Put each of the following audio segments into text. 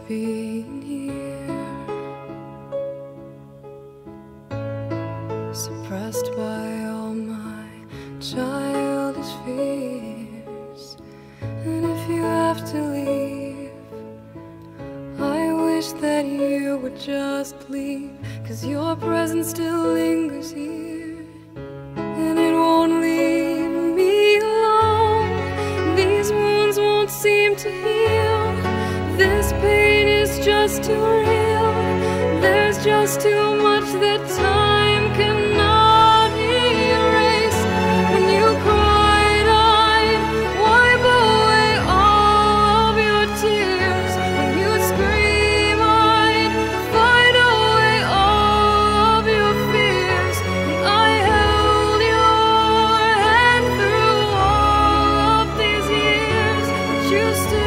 being here, suppressed by all my childish fears. And if you have to leave, I wish that you would just leave, 'cause your presence still lingers here, and it won't leave me alone. These wounds won't seem to heal. This pain is just too real. There's just too much that time cannot erase. When you cried, I'd wipe away all of your tears. When you scream, I'd fight away all of your fears. And I held your hand through all of these years, but you still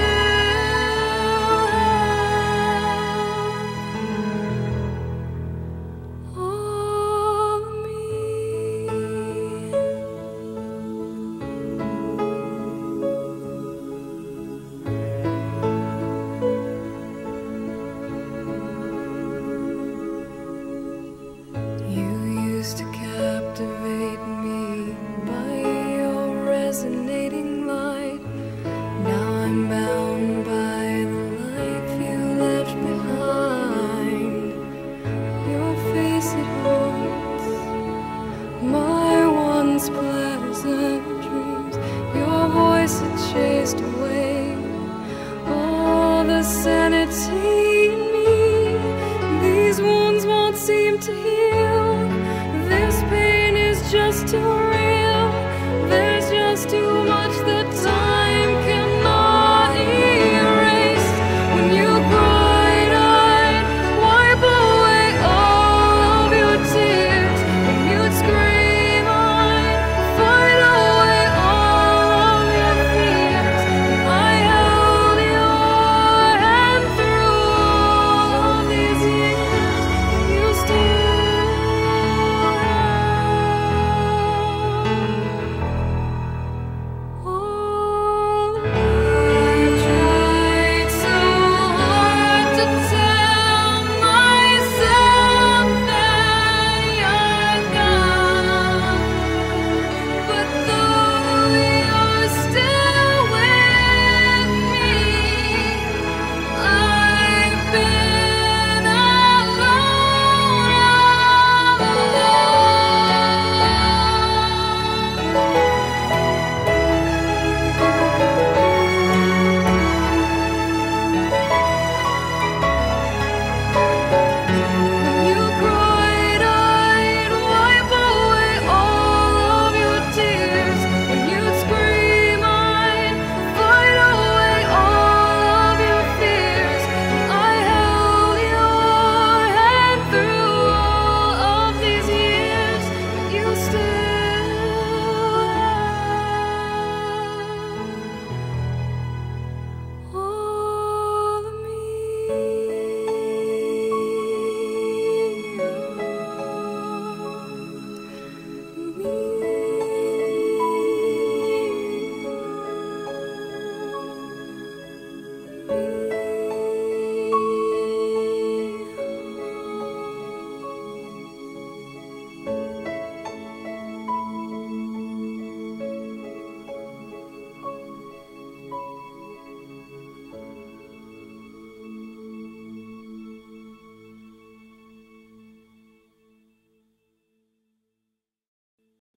to captivate me by your resonating light. Now I'm bound by the life you left behind. Your face, it haunts my once pleasant dreams. Your voice, it chased away all the sanity